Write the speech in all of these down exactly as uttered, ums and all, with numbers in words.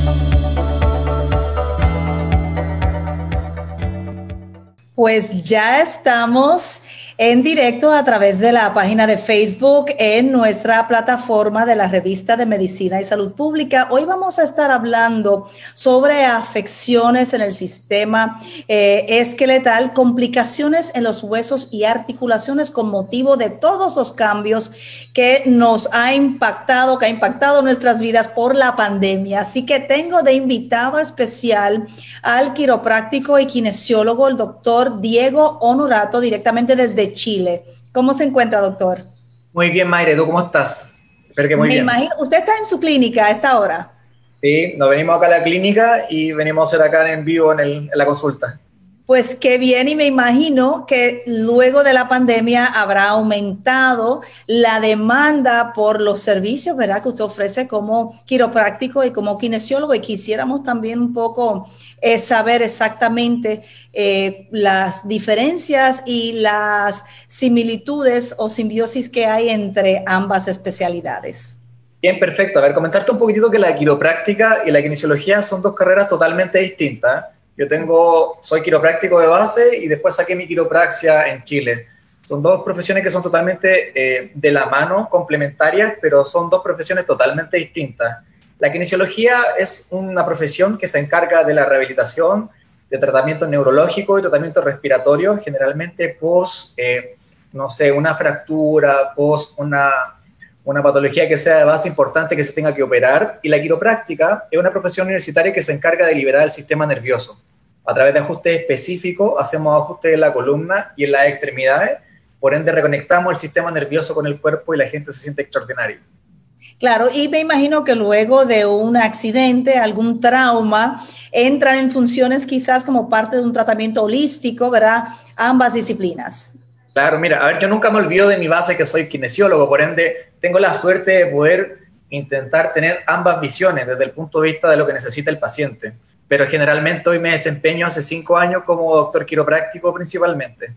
Pues ya estamos en directo a través de la página de Facebook en nuestra plataforma de la Revista de Medicina y Salud Pública. Hoy vamos a estar hablando sobre afecciones en el sistema eh, esqueletal, complicaciones en los huesos y articulaciones con motivo de todos los cambios que nos ha impactado, que ha impactado nuestras vidas por la pandemia. Así que tengo de invitado especial al quiropráctico y kinesiólogo, el doctor Diego Honorato, directamente desde Chile. ¿Cómo se encuentra, doctor? Muy bien, Mayre, ¿tú cómo estás? Espero que muy Me bien. imagino, ¿usted está en su clínica a esta hora? Sí, nos venimos acá a la clínica y venimos a hacer acá en vivo en, el, en la consulta. Pues qué bien, y me imagino que luego de la pandemia habrá aumentado la demanda por los servicios, ¿verdad?, que usted ofrece como quiropráctico y como kinesiólogo, y quisiéramos también un poco eh, saber exactamente eh, las diferencias y las similitudes o simbiosis que hay entre ambas especialidades. Bien, perfecto. A ver, comentarte un poquitito que la quiropráctica y la kinesiología son dos carreras totalmente distintas. Yo tengo, soy quiropráctico de base y después saqué mi quiropraxia en Chile. Son dos profesiones que son totalmente eh, de la mano, complementarias, pero son dos profesiones totalmente distintas. La kinesiología es una profesión que se encarga de la rehabilitación, de tratamiento neurológico y tratamiento respiratorio, generalmente post, eh, no sé, una fractura, post una, una patología que sea de base importante que se tenga que operar. Y la quiropráctica es una profesión universitaria que se encarga de liberar el sistema nervioso. A través de ajustes específicos hacemos ajustes en la columna y en las extremidades, por ende reconectamos el sistema nervioso con el cuerpo y la gente se siente extraordinaria. Claro, y me imagino que luego de un accidente, algún trauma, entran en funciones quizás como parte de un tratamiento holístico, ¿verdad? Ambas disciplinas. Claro, mira, a ver, yo nunca me olvido de mi base que soy kinesiólogo, por ende tengo la suerte de poder intentar tener ambas visiones desde el punto de vista de lo que necesita el paciente. Pero generalmente hoy me desempeño hace cinco años como doctor quiropráctico principalmente.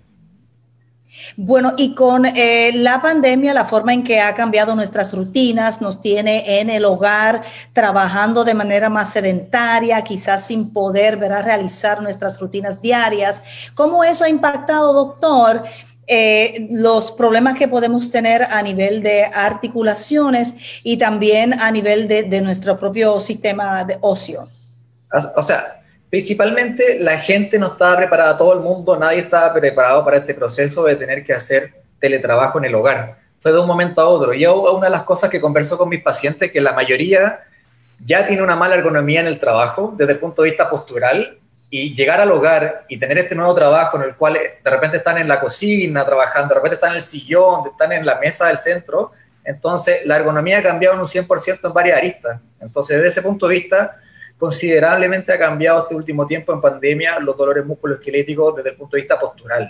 Bueno, y con eh, la pandemia, la forma en que ha cambiado nuestras rutinas, nos tiene en el hogar trabajando de manera más sedentaria, quizás sin poder, ¿verdad?, realizar nuestras rutinas diarias. ¿Cómo eso ha impactado, doctor, eh, los problemas que podemos tener a nivel de articulaciones y también a nivel de, de nuestro propio sistema de ocio? O sea, principalmente la gente no estaba preparada, todo el mundo, nadie estaba preparado para este proceso de tener que hacer teletrabajo en el hogar. Fue de un momento a otro. Yo, una de las cosas que converso con mis pacientes, que la mayoría ya tiene una mala ergonomía en el trabajo, desde el punto de vista postural, y llegar al hogar y tener este nuevo trabajo en el cual de repente están en la cocina trabajando, de repente están en el sillón, están en la mesa del centro, entonces la ergonomía ha cambiado en un cien por ciento en varias aristas. Entonces, desde ese punto de vista, considerablemente ha cambiado este último tiempo en pandemia los dolores musculoesqueléticos desde el punto de vista postural.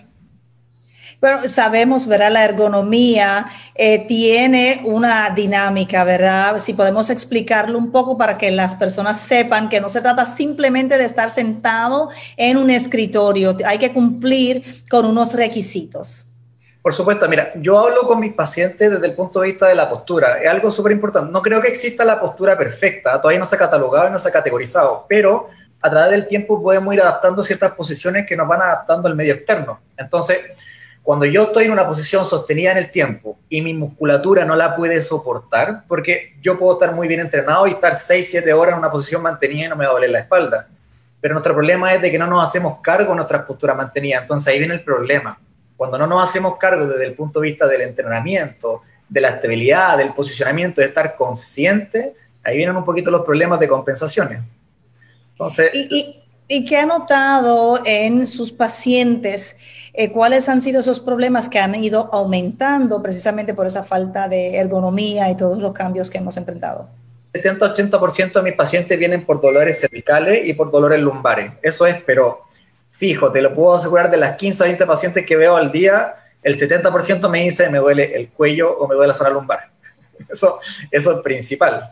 Bueno, sabemos, ¿verdad? La ergonomía eh, tiene una dinámica, ¿verdad? Si podemos explicarlo un poco para que las personas sepan que no se trata simplemente de estar sentado en un escritorio, hay que cumplir con unos requisitos. Por supuesto, mira, yo hablo con mis pacientes desde el punto de vista de la postura. Es algo súper importante. No creo que exista la postura perfecta, todavía no se ha catalogado y no se ha categorizado, pero a través del tiempo podemos ir adaptando ciertas posiciones que nos van adaptando al medio externo. Entonces, cuando yo estoy en una posición sostenida en el tiempo y mi musculatura no la puede soportar, porque yo puedo estar muy bien entrenado y estar seis, siete horas en una posición mantenida y no me va a doler la espalda. Pero nuestro problema es de que no nos hacemos cargo de nuestra postura mantenida. Entonces ahí viene el problema. Cuando no nos hacemos cargo desde el punto de vista del entrenamiento, de la estabilidad, del posicionamiento, de estar consciente, ahí vienen un poquito los problemas de compensaciones. Entonces, ¿Y, y, y qué ha notado en sus pacientes? Eh, ¿Cuáles han sido esos problemas que han ido aumentando precisamente por esa falta de ergonomía y todos los cambios que hemos enfrentado? setenta a ochenta por ciento de mis pacientes vienen por dolores cervicales y por dolores lumbares. Eso es, pero fijo, te lo puedo asegurar, de las quince a veinte pacientes que veo al día, el setenta por ciento me dice me duele el cuello o me duele la zona lumbar. Eso, eso es principal.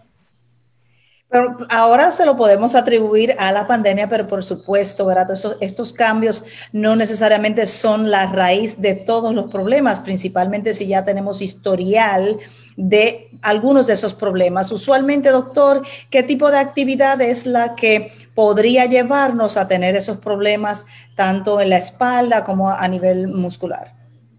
Pero ahora se lo podemos atribuir a la pandemia, pero por supuesto, ¿verdad? Estos, estos cambios no necesariamente son la raíz de todos los problemas, principalmente si ya tenemos historial de algunos de esos problemas. Usualmente, doctor, ¿qué tipo de actividad es la que podría llevarnos a tener esos problemas tanto en la espalda como a nivel muscular?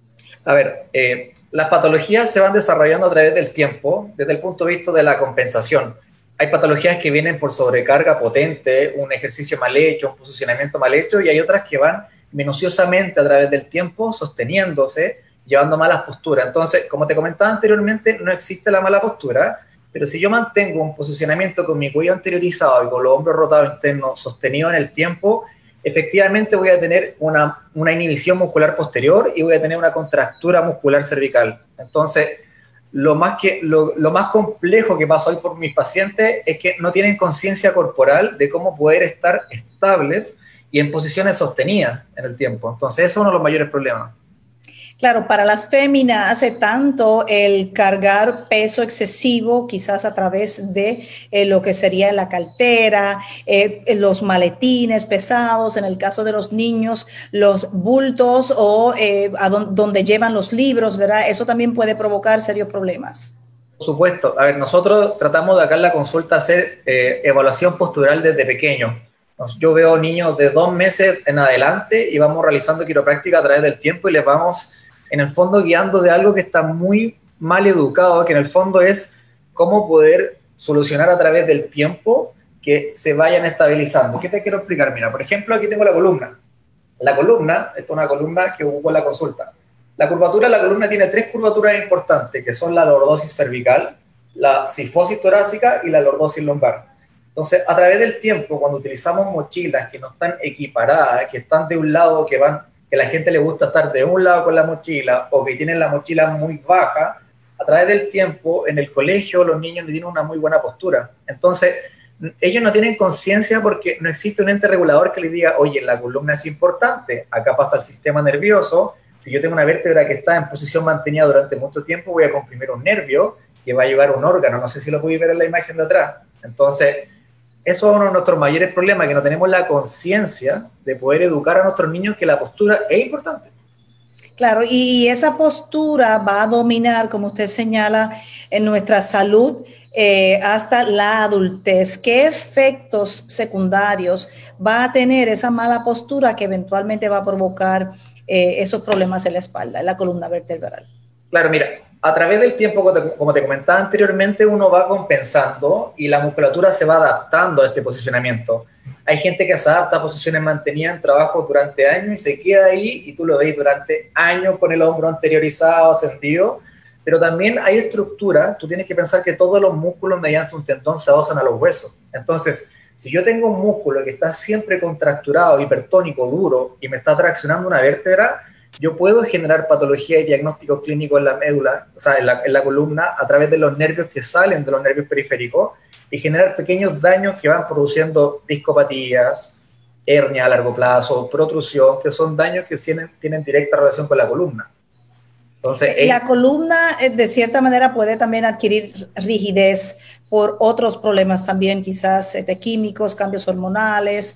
A ver, eh, las patologías se van desarrollando a través del tiempo desde el punto de vista de la compensación. Hay patologías que vienen por sobrecarga potente, un ejercicio mal hecho, un posicionamiento mal hecho, y hay otras que van minuciosamente a través del tiempo sosteniéndose, llevando malas posturas. Entonces, como te comentaba anteriormente, no existe la mala postura, pero si yo mantengo un posicionamiento con mi cuello anteriorizado y con los hombros rotados internos sostenidos en el tiempo, efectivamente voy a tener una, una inhibición muscular posterior y voy a tener una contractura muscular cervical. Entonces, lo más, que, lo, lo más complejo que pasa hoy por mis pacientes es que no tienen conciencia corporal de cómo poder estar estables y en posiciones sostenidas en el tiempo. Entonces, ese es uno de los mayores problemas. Claro, para las féminas hace tanto el cargar peso excesivo, quizás a través de eh, lo que sería la cartera, eh, los maletines pesados, en el caso de los niños, los bultos o eh, a don, donde llevan los libros, ¿verdad? Eso también puede provocar serios problemas. Por supuesto. A ver, nosotros tratamos de acá en la consulta hacer eh, evaluación postural desde pequeño. Yo veo niños de dos meses en adelante y vamos realizando quiropráctica a través del tiempo y les vamos en el fondo guiando de algo que está muy mal educado, que en el fondo es cómo poder solucionar a través del tiempo que se vayan estabilizando. ¿Qué te quiero explicar? Mira, por ejemplo, aquí tengo la columna. La columna, esta es una columna que hubo en la consulta. La curvatura de la columna tiene tres curvaturas importantes, que son la lordosis cervical, la cifosis torácica y la lordosis lumbar. Entonces, a través del tiempo, cuando utilizamos mochilas que no están equiparadas, que están de un lado, que van que a la gente le gusta estar de un lado con la mochila o que tienen la mochila muy baja, a través del tiempo en el colegio los niños tienen una muy buena postura. Entonces, ellos no tienen conciencia porque no existe un ente regulador que les diga, oye, la columna es importante, acá pasa el sistema nervioso, si yo tengo una vértebra que está en posición mantenida durante mucho tiempo, voy a comprimir un nervio que va a llevar un órgano, no sé si lo podéis ver en la imagen de atrás. Entonces, eso es uno de nuestros mayores problemas, que no tenemos la conciencia de poder educar a nuestros niños que la postura es importante. Claro, y, y esa postura va a dominar, como usted señala, en nuestra salud eh, hasta la adultez. ¿Qué efectos secundarios va a tener esa mala postura que eventualmente va a provocar eh, esos problemas en la espalda, en la columna vertebral? Claro, mira, a través del tiempo, como te comentaba anteriormente, uno va compensando y la musculatura se va adaptando a este posicionamiento. Hay gente que se adapta a posiciones mantenidas en trabajo durante años y se queda ahí y tú lo ves durante años con el hombro anteriorizado, ascendido, pero también hay estructura. Tú tienes que pensar que todos los músculos mediante un tendón se adosan a los huesos. Entonces, si yo tengo un músculo que está siempre contracturado, hipertónico, duro y me está traccionando una vértebra, yo puedo generar patología y diagnóstico clínico en la médula, o sea, en la, en la columna, a través de los nervios que salen de los nervios periféricos y generar pequeños daños que van produciendo discopatías, hernia a largo plazo, protrusión, que son daños que tienen, tienen directa relación con la columna. Entonces, la el, columna, de cierta manera, puede también adquirir rigidez por otros problemas también, quizás este, químicos, cambios hormonales.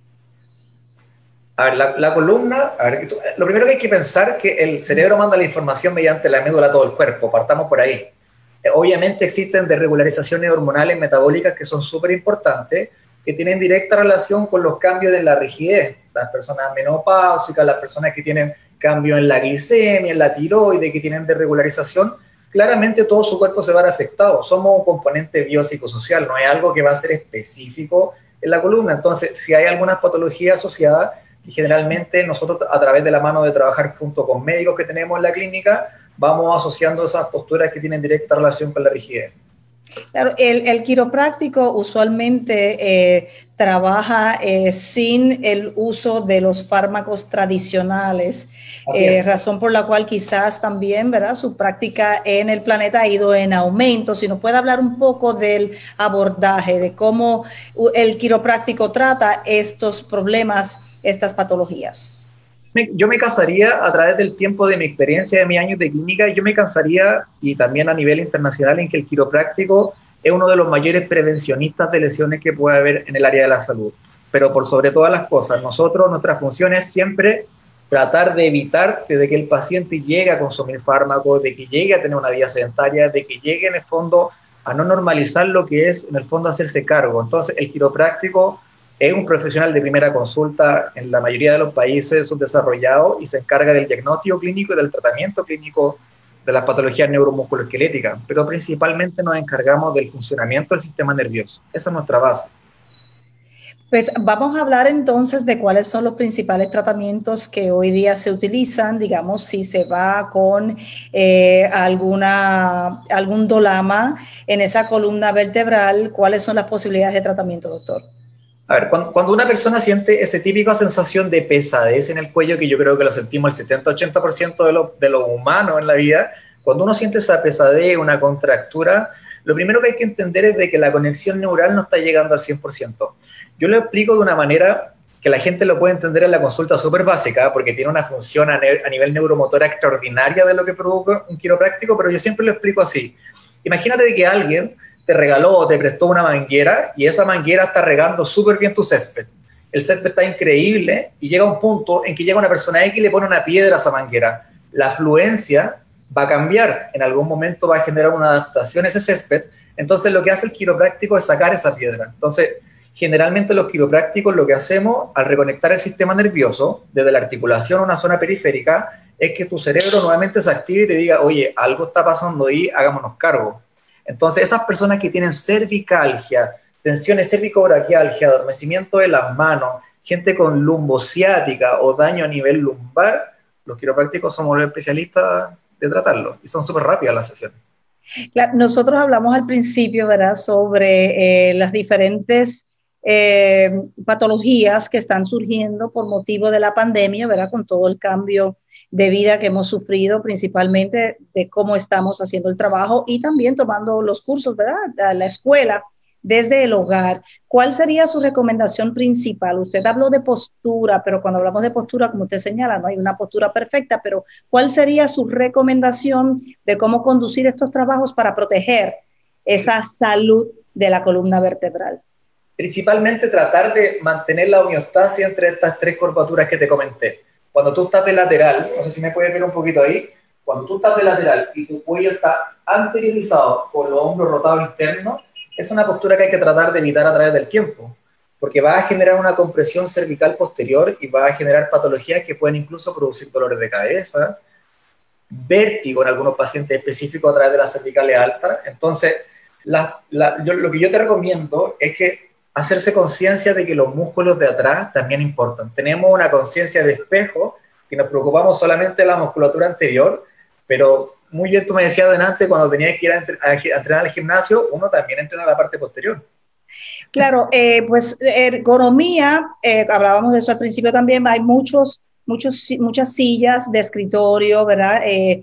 A ver, la, la columna, a ver, lo primero que hay que pensar es que el cerebro manda la información mediante la médula a todo el cuerpo, partamos por ahí. Eh, obviamente existen desregularizaciones hormonales metabólicas que son súper importantes, que tienen directa relación con los cambios de la rigidez. Las personas menopáusicas, las personas que tienen cambio en la glicemia, en la tiroides, que tienen desregularización, claramente todo su cuerpo se va a ver afectado. Somos un componente biopsicosocial, no es algo que va a ser específico en la columna. Entonces, si hay algunas patologías asociadas, y generalmente nosotros a través de la mano de trabajar junto con médicos que tenemos en la clínica, vamos asociando esas posturas que tienen directa relación con la rigidez. Claro, el, el quiropráctico usualmente eh, trabaja eh, sin el uso de los fármacos tradicionales, eh, razón por la cual quizás también, ¿verdad?, su práctica en el planeta ha ido en aumento. Si nos puede hablar un poco del abordaje, de cómo el quiropráctico trata estos problemas, estas patologías. Yo me casaría a través del tiempo de mi experiencia, de mis años de clínica, yo me cansaría, y también a nivel internacional, en que el quiropráctico es uno de los mayores prevencionistas de lesiones que puede haber en el área de la salud. Pero por sobre todas las cosas, nosotros, nuestra función es siempre tratar de evitar de que el paciente llegue a consumir fármacos, de que llegue a tener una vida sedentaria, de que llegue en el fondo a no normalizar lo que es en el fondo hacerse cargo. Entonces el quiropráctico es un profesional de primera consulta en la mayoría de los países subdesarrollados y se encarga del diagnóstico clínico y del tratamiento clínico de las patologías neuromusculoesqueléticas, pero principalmente nos encargamos del funcionamiento del sistema nervioso. Esa es nuestra base. Pues vamos a hablar entonces de cuáles son los principales tratamientos que hoy día se utilizan, digamos, si se va con eh, alguna, algún dolama en esa columna vertebral, ¿cuáles son las posibilidades de tratamiento, doctor? A ver, cuando, cuando una persona siente esa típica sensación de pesadez en el cuello, que yo creo que lo sentimos el setenta a ochenta por ciento de lo, de lo humano en la vida, cuando uno siente esa pesadez, una contractura, lo primero que hay que entender es de que la conexión neural no está llegando al cien por ciento. Yo lo explico de una manera que la gente lo puede entender en la consulta súper básica, porque tiene una función a, ne a nivel neuromotora extraordinaria de lo que provoca un quiropráctico, pero yo siempre lo explico así. Imagínate que alguien te regaló o te prestó una manguera y esa manguera está regando súper bien tu césped. El césped está increíble y llega un punto en que llega una persona X y le pone una piedra a esa manguera. La afluencia va a cambiar, en algún momento va a generar una adaptación a ese césped, entonces lo que hace el quiropráctico es sacar esa piedra. Entonces, generalmente los quiroprácticos lo que hacemos al reconectar el sistema nervioso desde la articulación a una zona periférica es que tu cerebro nuevamente se active y te diga, oye, algo está pasando ahí, hagámonos cargo. Entonces, esas personas que tienen cervicalgia, tensiones cérvico-braquialgia, adormecimiento de las manos, gente con lumbociática o daño a nivel lumbar, los quiroprácticos somos los especialistas de tratarlo y son súper rápidas las sesiones. Claro, nosotros hablamos al principio, ¿verdad?, sobre eh, las diferentes eh, patologías que están surgiendo por motivo de la pandemia, ¿verdad?, con todo el cambio de vida que hemos sufrido, principalmente de cómo estamos haciendo el trabajo y también tomando los cursos, ¿verdad?, a la escuela desde el hogar. ¿Cuál sería su recomendación principal? Usted habló de postura, pero cuando hablamos de postura, como usted señala, no hay una postura perfecta, pero ¿cuál sería su recomendación de cómo conducir estos trabajos para proteger esa salud de la columna vertebral? Principalmente tratar de mantener la homeostasia entre estas tres curvaturas que te comenté. Cuando tú estás de lateral, no sé si me puedes ver un poquito ahí, cuando tú estás de lateral y tu cuello está anteriorizado con los hombros rotados internos, es una postura que hay que tratar de evitar a través del tiempo, porque va a generar una compresión cervical posterior y va a generar patologías que pueden incluso producir dolores de cabeza, vértigo en algunos pacientes específicos a través de las cervicales altas. Entonces, la, la, yo, lo que yo te recomiendo es que hacerse conciencia de que los músculos de atrás también importan. Tenemos una conciencia de espejo, que nos preocupamos solamente de la musculatura anterior, pero muy bien tú me decías delante, cuando tenías que ir a, entre, a, a entrenar al gimnasio, uno también entrena la parte posterior. Claro, eh, pues ergonomía, eh, hablábamos de eso al principio también, hay muchos, muchos, muchas sillas de escritorio, ¿verdad?, eh,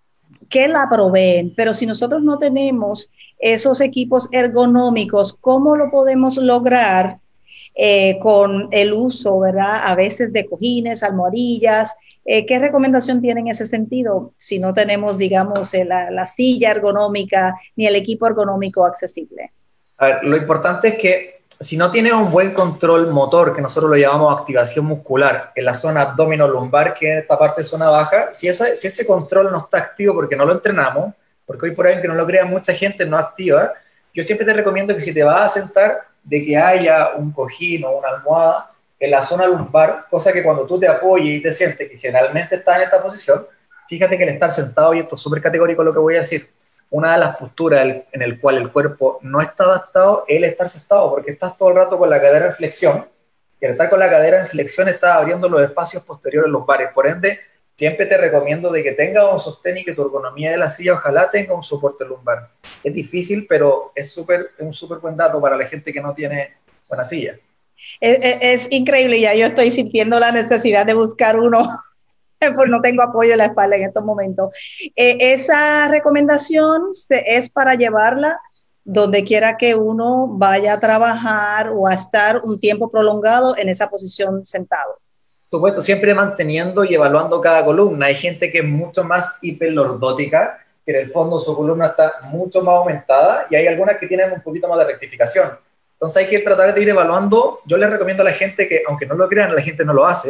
que la proveen, pero si nosotros no tenemos esos equipos ergonómicos, ¿cómo lo podemos lograr eh, con el uso, ¿verdad?, a veces de cojines, almohadillas? Eh, ¿Qué recomendación tiene en ese sentido si no tenemos, digamos, eh, la, la silla ergonómica ni el equipo ergonómico accesible? A ver, lo importante es que si no tienes un buen control motor, que nosotros lo llamamos activación muscular, en la zona abdominolumbar, que es esta parte de zona baja, si, esa, si ese control no está activo porque no lo entrenamos, porque hoy por ahí, que no lo crean, mucha gente no activa, yo siempre te recomiendo que si te vas a sentar, de que haya un cojín o una almohada en la zona lumbar, cosa que cuando tú te apoyes y te sientes, que generalmente estás en esta posición, fíjate que el estar sentado, y esto es súper categórico lo que voy a decir, una de las posturas en el cual el cuerpo no está adaptado es el estar sentado, porque estás todo el rato con la cadera en flexión, y al estar con la cadera en flexión estás abriendo los espacios posteriores lumbares. Por ende, siempre te recomiendo de que tengas un sostén y que tu ergonomía de la silla ojalá tenga un soporte lumbar. Es difícil, pero es súper, un súper buen dato para la gente que no tiene buena silla. Es, es, es increíble, ya yo estoy sintiendo la necesidad de buscar uno, pues no tengo apoyo en la espalda en estos momentos. Eh, esa recomendación se, es para llevarla donde quiera que uno vaya a trabajar o a estar un tiempo prolongado en esa posición sentado. Por supuesto, siempre manteniendo y evaluando cada columna. Hay gente que es mucho más hiperlordótica, que en el fondo su columna está mucho más aumentada, y hay algunas que tienen un poquito más de rectificación. Entonces hay que tratar de ir evaluando. Yo les recomiendo a la gente que, aunque no lo crean, la gente no lo hace,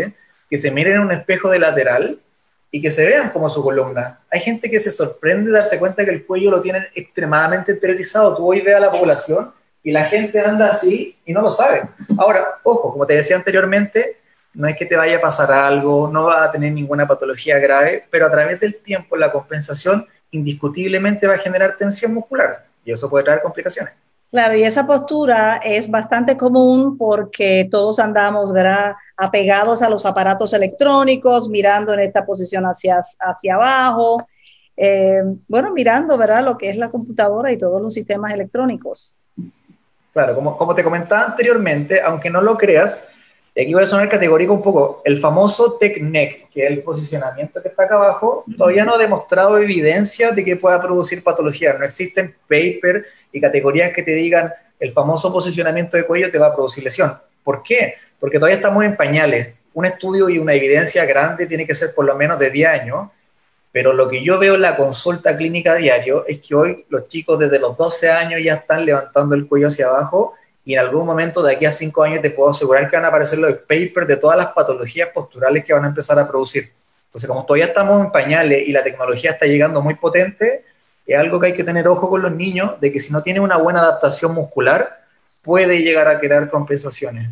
que se miren en un espejo de lateral y que se vean como su columna. Hay gente que se sorprende de darse cuenta que el cuello lo tienen extremadamente interiorizado. Tú hoy ves a la población y la gente anda así y no lo sabe. Ahora, ojo, como te decía anteriormente, no es que te vaya a pasar algo, no vas a tener ninguna patología grave, pero a través del tiempo la compensación indiscutiblemente va a generar tensión muscular y eso puede traer complicaciones. Claro, y esa postura es bastante común porque todos andamos, ¿verdad?, apegados a los aparatos electrónicos, mirando en esta posición hacia, hacia abajo, eh, bueno, mirando, ¿verdad?, lo que es la computadora y todos los sistemas electrónicos. Claro, como, como te comentaba anteriormente, aunque no lo creas, y aquí voy a sonar categórico un poco, el famoso tech neck, que es el posicionamiento que está acá abajo, todavía no ha demostrado evidencia de que pueda producir patología. No existen papers y categorías que te digan el famoso posicionamiento de cuello te va a producir lesión. ¿Por qué? Porque todavía estamos en pañales. Un estudio y una evidencia grande tiene que ser por lo menos de diez años, pero lo que yo veo en la consulta clínica a diario es que hoy los chicos desde los doce años ya están levantando el cuello hacia abajo y en algún momento de aquí a cinco años te puedo asegurar que van a aparecer los papers de todas las patologías posturales que van a empezar a producir. Entonces, como todavía estamos en pañales y la tecnología está llegando muy potente, es algo que hay que tener ojo con los niños, de que si no tienen una buena adaptación muscular, puede llegar a crear compensaciones.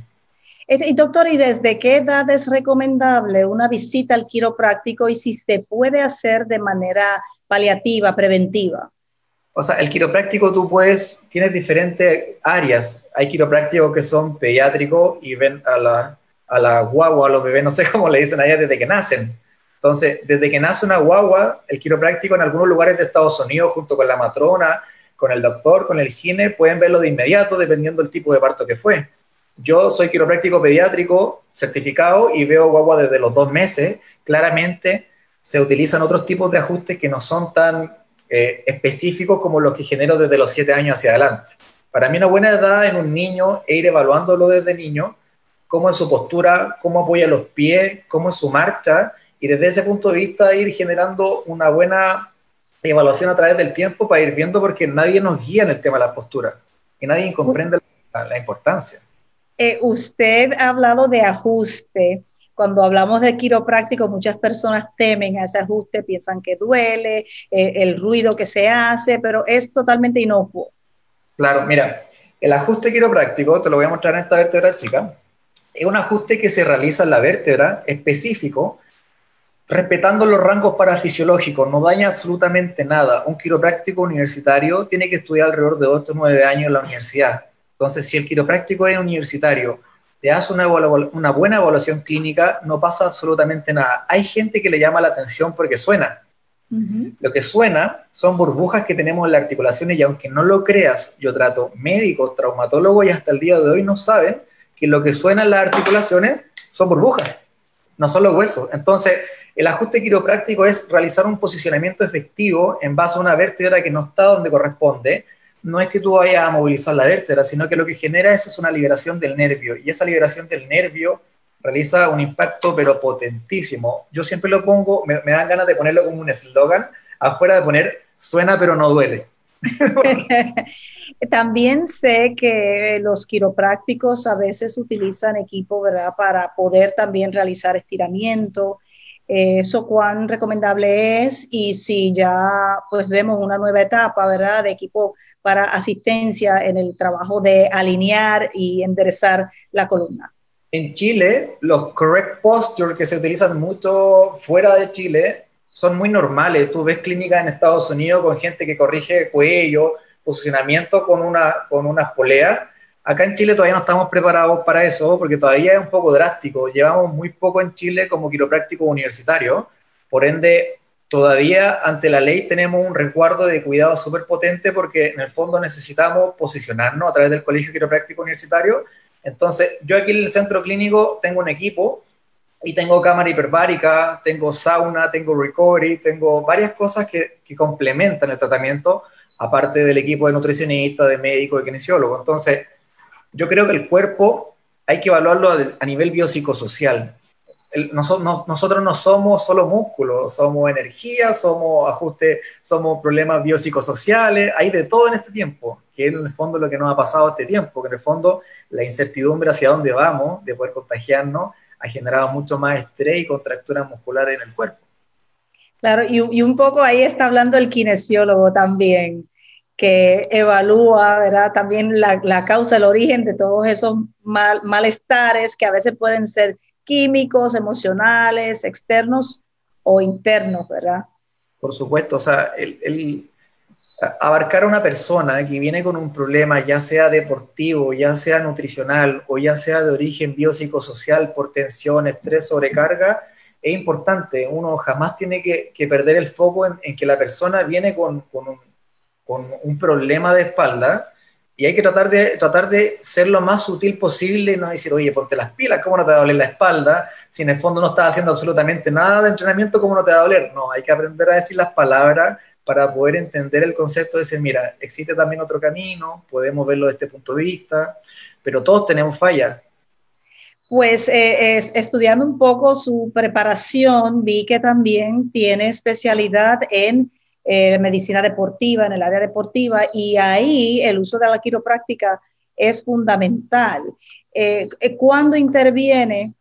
Y doctor, ¿y desde qué edad es recomendable una visita al quiropráctico y si se puede hacer de manera paliativa, preventiva? O sea, el quiropráctico tú puedes, tienes diferentes áreas. Hay quiroprácticos que son pediátricos y ven a la, a la guagua, a los bebés, no sé cómo le dicen allá, desde que nacen. Entonces, desde que nace una guagua, el quiropráctico en algunos lugares de Estados Unidos, junto con la matrona, con el doctor, con el gine, pueden verlo de inmediato dependiendo del tipo de parto que fue. Yo soy quiropráctico pediátrico certificado y veo guagua desde los dos meses. Claramente se utilizan otros tipos de ajustes que no son tan eh, específicos como los que genero desde los siete años hacia adelante. Para mí una buena edad en un niño es ir evaluándolo desde niño, cómo es su postura, cómo apoya los pies, cómo es su marcha, y desde ese punto de vista ir generando una buena evaluación a través del tiempo para ir viendo, porque nadie nos guía en el tema de la postura y nadie comprende la, la importancia. Eh, usted ha hablado de ajuste. Cuando hablamos de quiropráctico, muchas personas temen a ese ajuste, piensan que duele, eh, el ruido que se hace, pero es totalmente inocuo. Claro, mira, el ajuste quiropráctico, te lo voy a mostrar en esta vértebra chica, es un ajuste que se realiza en la vértebra específico, respetando los rangos parafisiológicos, no daña absolutamente nada. Un quiropráctico universitario tiene que estudiar alrededor de ocho o nueve años en la universidad. Entonces, si el quiropráctico es universitario, te hace una, una buena evaluación clínica, no pasa absolutamente nada. Hay gente que le llama la atención porque suena. Uh-huh. Lo que suena son burbujas que tenemos en las articulaciones y aunque no lo creas, yo trato médicos, traumatólogos y hasta el día de hoy no saben que lo que suena en las articulaciones son burbujas, no son los huesos. Entonces, el ajuste quiropráctico es realizar un posicionamiento efectivo en base a una vértebra que no está donde corresponde. No es que tú vayas a movilizar la vértebra, sino que lo que genera eso es una liberación del nervio, y esa liberación del nervio realiza un impacto pero potentísimo. Yo siempre lo pongo, me, me dan ganas de ponerlo como un eslogan, afuera de poner suena pero no duele. También sé que los quiroprácticos a veces utilizan equipo, ¿verdad?, para poder también realizar estiramiento. Eso cuán recomendable es, y si ya pues vemos una nueva etapa, ¿verdad?, de equipo para asistencia en el trabajo de alinear y enderezar la columna. En Chile, los correct posture que se utilizan mucho fuera de Chile son muy normales. Tú ves clínicas en Estados Unidos con gente que corrige cuello, posicionamiento con, una, con unas poleas. Acá en Chile todavía no estamos preparados para eso porque todavía es un poco drástico. Llevamos muy poco en Chile como quiropráctico universitario. Por ende, todavía ante la ley tenemos un resguardo de cuidado súper potente porque en el fondo necesitamos posicionarnos a través del Colegio Quiropráctico Universitario. Entonces, yo aquí en el centro clínico tengo un equipo y tengo cámara hiperbárica, tengo sauna, tengo recovery, tengo varias cosas que, que complementan el tratamiento, aparte del equipo de nutricionista, de médico, de kinesiólogo. Entonces, yo creo que el cuerpo hay que evaluarlo a, a nivel biopsicosocial. El, nosotros, no, nosotros no somos solo músculos, somos energía, somos ajuste, somos problemas biopsicosociales, hay de todo en este tiempo, que es en el fondo lo que nos ha pasado este tiempo, que en el fondo la incertidumbre hacia dónde vamos, de poder contagiarnos, ha generado mucho más estrés y contractura muscular en el cuerpo. Claro, y, y un poco ahí está hablando el kinesiólogo también, que evalúa, ¿verdad? También la, la causa, el origen de todos esos mal, malestares que a veces pueden ser químicos, emocionales, externos o internos, ¿verdad? Por supuesto, o sea, el, el abarcar a una persona que viene con un problema, ya sea deportivo, ya sea nutricional o ya sea de origen biopsicosocial por tensión, estrés, sobrecarga, es importante. Uno jamás tiene que, que perder el foco en, en que la persona viene con, con, un, con un problema de espalda y hay que tratar de, tratar de ser lo más sutil posible y no decir, oye, ponte las pilas, ¿cómo no te va a doler la espalda? Si en el fondo no estás haciendo absolutamente nada de entrenamiento, ¿cómo no te va a doler? No, hay que aprender a decir las palabras para poder entender el concepto de decir, mira, existe también otro camino, podemos verlo desde este punto de vista, pero todos tenemos fallas. Pues eh, es, estudiando un poco su preparación, vi que también tiene especialidad en eh, medicina deportiva, en el área deportiva, y ahí el uso de la quiropráctica es fundamental. Eh, ¿Cuándo interviene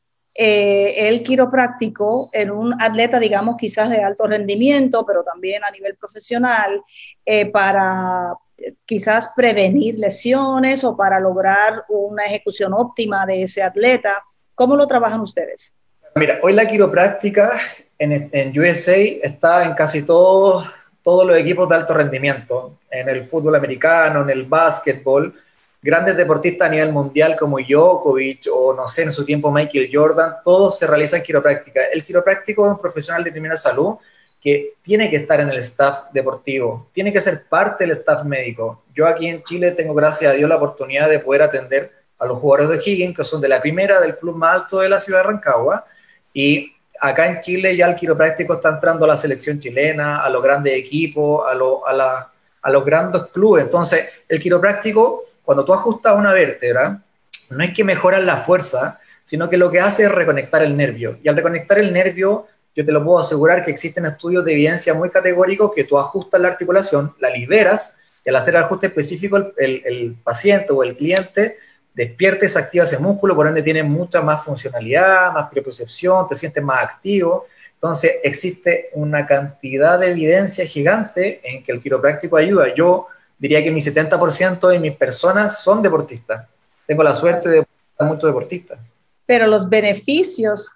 eh, el quiropráctico en un atleta, digamos, quizás de alto rendimiento, pero también a nivel profesional, eh, para quizás prevenir lesiones o para lograr una ejecución óptima de ese atleta? ¿Cómo lo trabajan ustedes? Mira, hoy la quiropráctica en, en U S A está en casi todos todos los equipos de alto rendimiento, en el fútbol americano, en el básquetbol, grandes deportistas a nivel mundial como Djokovic o no sé, en su tiempo Michael Jordan, todos se realizan quiropráctica. El quiropráctico es un profesional de primera salud que tiene que estar en el staff deportivo, tiene que ser parte del staff médico. Yo aquí en Chile tengo, gracias a Dios, la oportunidad de poder atender a los jugadores de O'Higgins, que son de la primera del club más alto de la ciudad de Rancagua, y acá en Chile ya el quiropráctico está entrando a la selección chilena, a los grandes equipos, a, lo, a, la, a los grandes clubes. Entonces, el quiropráctico, cuando tú ajustas una vértebra, no es que mejoras la fuerza, sino que lo que hace es reconectar el nervio. Y al reconectar el nervio, yo te lo puedo asegurar que existen estudios de evidencia muy categóricos que tú ajustas la articulación, la liberas, y al hacer el ajuste específico, el, el, el paciente o el cliente despierta y se activa ese músculo, por ende tiene mucha más funcionalidad, más propiocepción, te sientes más activo. Entonces existe una cantidad de evidencia gigante en que el quiropráctico ayuda. Yo diría que mi setenta por ciento de mis personas son deportistas. Tengo la suerte de estar muchos deportistas. Pero los beneficios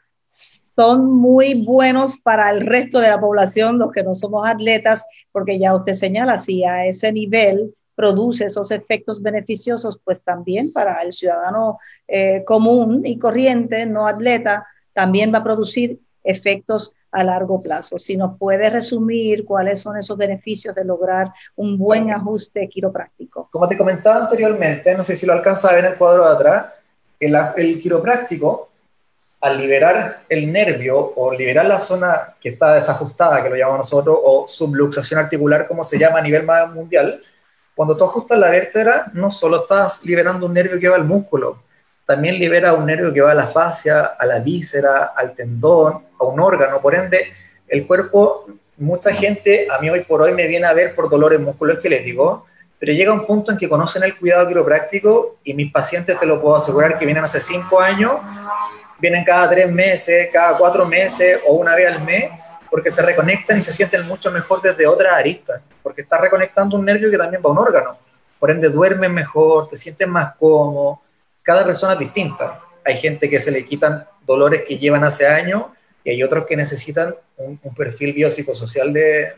son muy buenos para el resto de la población, los que no somos atletas, porque ya usted señala, si a ese nivel produce esos efectos beneficiosos, pues también para el ciudadano eh, común y corriente, no atleta, también va a producir efectos a largo plazo. Si nos puede resumir cuáles son esos beneficios de lograr un buen ajuste quiropráctico. Como te comentaba anteriormente, no sé si lo alcanza a ver en el cuadro de atrás, el, el quiropráctico, al liberar el nervio o liberar la zona que está desajustada, que lo llamamos nosotros, o subluxación articular, como se llama a nivel más mundial, cuando tú ajustas la vértebra, no solo estás liberando un nervio que va al músculo, también libera un nervio que va a la fascia, a la víscera, al tendón, a un órgano. Por ende, el cuerpo, mucha gente a mí hoy por hoy me viene a ver por dolores musculoesqueléticos, pero llega un punto en que conocen el cuidado quiropráctico y mis pacientes, te lo puedo asegurar, que vienen hace cinco años, vienen cada tres meses, cada cuatro meses o una vez al mes, porque se reconectan y se sienten mucho mejor desde otras aristas, porque está reconectando un nervio que también va a un órgano. Por ende, duermes mejor, te sientes más cómodo. Cada persona es distinta. Hay gente que se le quitan dolores que llevan hace años y hay otros que necesitan un, un perfil biopsicosocial de,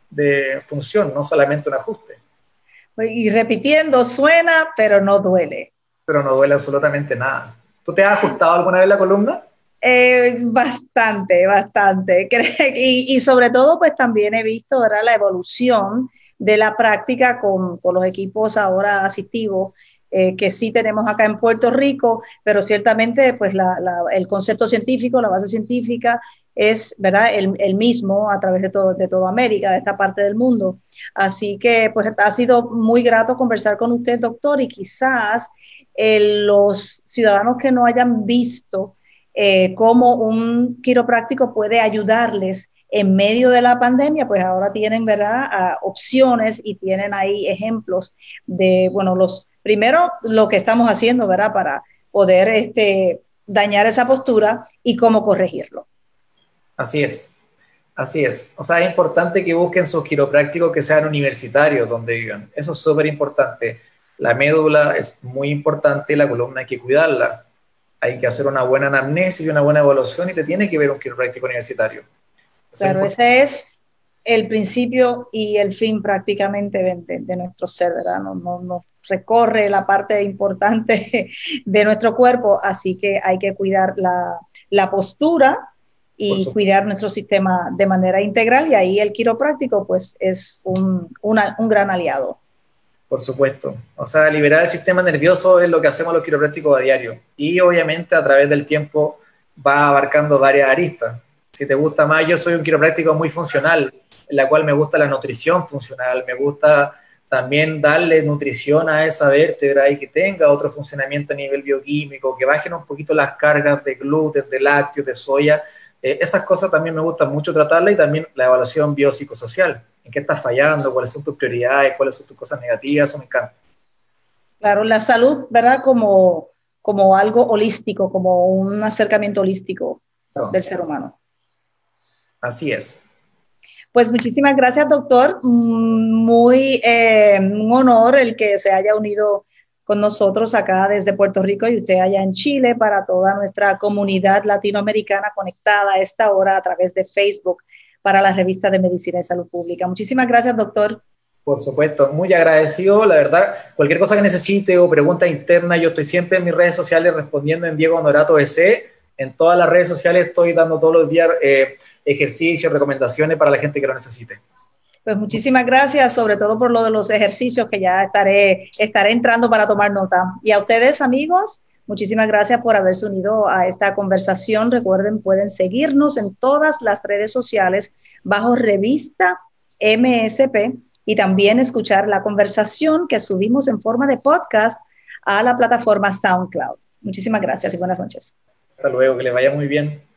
de función, no solamente un ajuste. Y repitiendo, suena, pero no duele. Pero no duele absolutamente nada. ¿Tú te has ajustado alguna vez la columna? Eh, bastante, bastante. Y, y sobre todo, pues también he visto, ¿verdad?, la evolución de la práctica con, con los equipos ahora asistivos eh, que sí tenemos acá en Puerto Rico, pero ciertamente pues la, la, el concepto científico, la base científica es, ¿verdad?, el, el mismo a través de, todo, de toda América, de esta parte del mundo. Así que pues ha sido muy grato conversar con usted, doctor, y quizás eh, los ciudadanos que no hayan visto Eh, cómo un quiropráctico puede ayudarles en medio de la pandemia, pues ahora tienen, ¿verdad?, uh, opciones y tienen ahí ejemplos de, bueno, los primero lo que estamos haciendo, ¿verdad?, para poder este, dañar esa postura y cómo corregirlo. Así es, así es. O sea, es importante que busquen sus quiroprácticos que sean universitarios donde vivan. Eso es súper importante. La médula es muy importante, la columna hay que cuidarla. Hay que hacer una buena anamnesis y una buena evaluación y te tiene que ver un quiropráctico universitario. Eso Claro, es ese es el principio y el fin prácticamente de, de, de nuestro ser, ¿verdad? Nos no, no recorre la parte importante de nuestro cuerpo, así que hay que cuidar la, la postura y cuidar nuestro sistema de manera integral, y ahí el quiropráctico pues es un, una, un gran aliado. Por supuesto. O sea, liberar el sistema nervioso es lo que hacemos los quiroprácticos a diario. Y obviamente a través del tiempo va abarcando varias aristas. Si te gusta más, yo soy un quiropráctico muy funcional, en la cual me gusta la nutrición funcional, me gusta también darle nutrición a esa vértebra y que tenga otro funcionamiento a nivel bioquímico, que bajen un poquito las cargas de gluten, de lácteos, de soya. Eh, esas cosas también me gustan mucho tratarlas, y también la evaluación biopsicosocial. ¿En qué estás fallando? ¿Cuáles son tus prioridades? ¿Cuáles son tus cosas negativas? Eso me encanta. Claro, la salud, ¿verdad? Como, como algo holístico, como un acercamiento holístico claro. del ser humano. Así es. Pues muchísimas gracias, doctor. Muy eh, un honor el que se haya unido con nosotros acá desde Puerto Rico y usted allá en Chile, para toda nuestra comunidad latinoamericana conectada a esta hora a través de Facebook para la revista de Medicina y Salud Pública. Muchísimas gracias, doctor. Por supuesto, muy agradecido, la verdad. Cualquier cosa que necesite o pregunta interna, yo estoy siempre en mis redes sociales respondiendo en Diego Honorato E C. En todas las redes sociales estoy dando todos los días eh, ejercicios, recomendaciones para la gente que lo necesite. Pues muchísimas gracias, sobre todo por lo de los ejercicios, que ya estaré, estaré entrando para tomar nota. Y a ustedes, amigos, muchísimas gracias por haberse unido a esta conversación. Recuerden, pueden seguirnos en todas las redes sociales bajo revista M S P, y también escuchar la conversación que subimos en forma de podcast a la plataforma SoundCloud. Muchísimas gracias y buenas noches. Hasta luego, que les vaya muy bien.